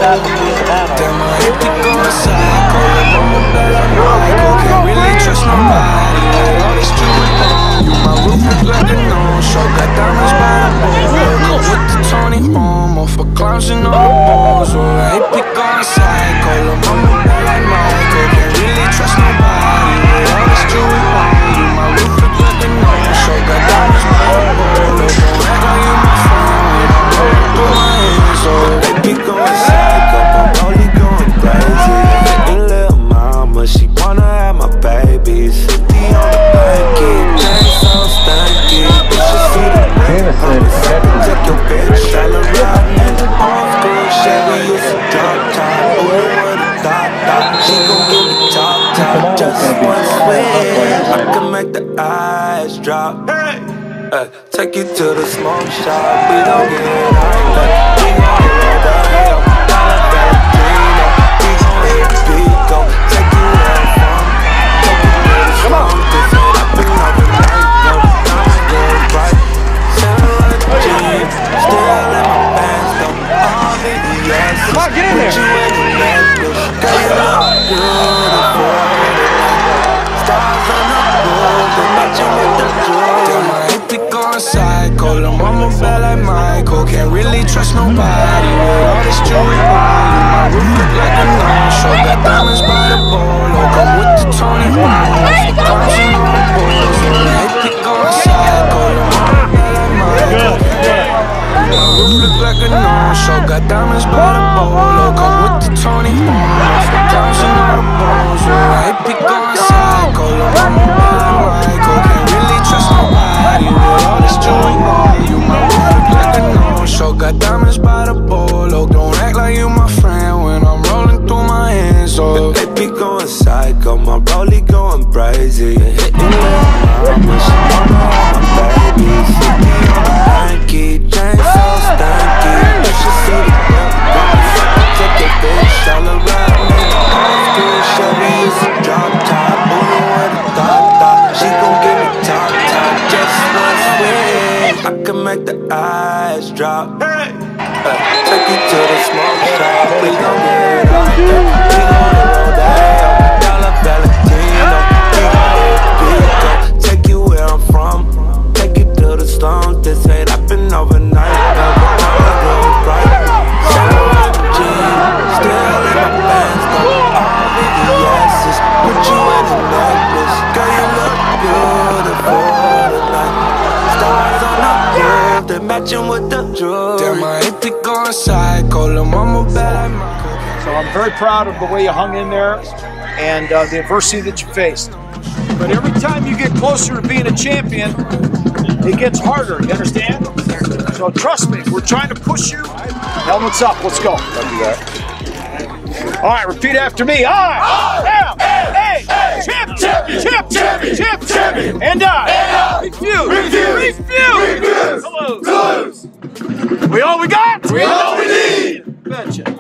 Damn, my hip be going psycho. Lil' mama bad like Michael. Can't really trust nobody with all this jewelry on. You my roof look like a no-show. Got diamonds by the bone. Come with the Tony Homo for clowns and all the balls. Oh, my hip be going psycho. Lil' mama bad like Michael. Can't really trust nobody with all this jewelry on. You my roof look like a no-show. Got diamonds by the bone. Don't act like you my friend when I'm rolling through my hands. So they be going psycho. I'm only going crazy. Your little mama, she wanna have my babies. 50 on the blanket, chain so stanky. You should see the ring. Take your bitch, tell her riding in the off-road Chevy. Used to drop top, ooh, with a thought. She gon' give me top, just one swing. I can make the eyes drop. Take you to the smoke shop, we gon' get high. We gon' roll down, dollar Valentino. We gon' hit Pico, take you where I'm from. Take you to the smoke, this ain't up and up and night. No, I'm good, right? Silver jeans, still in my pants, though. All the yes, come on, get in there. Put you in the necklace, girl, you look beautiful. Stars on the roof, they matching with the jewelry. Psycho, lil' mama bad like Michael. Can't really trust nobody with all this jewelry on. You my roof look like a no-show. Got diamonds by the bolo. Come with the Tony Homo. Clowns and all the balls. Hip be going psycho, lil' mama bad like Michael. My roof look like a no-show. Got diamonds by the bolo. Come with the Tony Homo. Clowns and all the balls. Hip be going psycho, lil' mama bad like Michael. Can't really trust nobody with all this jewelry on. You my roof look like a no-show. Got diamonds by the bolo. Don't act like you my friend when I'm rolling through my hands. Oh, they be going psycho, my rollie going crazy. Hitting little mama, she wanna have my baby. 50 on the hanky, chain so stanky. You should see the girl, take your bitch, all around me. Off-school Chevy, used to drop top, moving with a thought. She gon' give me top, just one swing. I can make the eyes drop. Take you to the smoke shop, we gon' get high. We gon' roll down, dollar Valentino. We gon' hit Pico, take you where I'm from. Take you to the slums, this ain't happen overnight. Never gonna go right. Silver jeans, still in my pants, though. All the yeses, put you in a necklace. Girl, you look beautiful tonight. Stars on the roof, they matching with the jewelry. Damn, my hip be going psycho, lil' mama bad like Michael. So I'm very proud of the way you hung in there and the adversity that you faced. But every time you get closer to being a champion, it gets harder, you understand? So trust me, we're trying to push you. Helmets up, let's go. I'll do that. All right, repeat after me. I, champion, and I, refuse, lose. We all we got? We all we need. Betcha.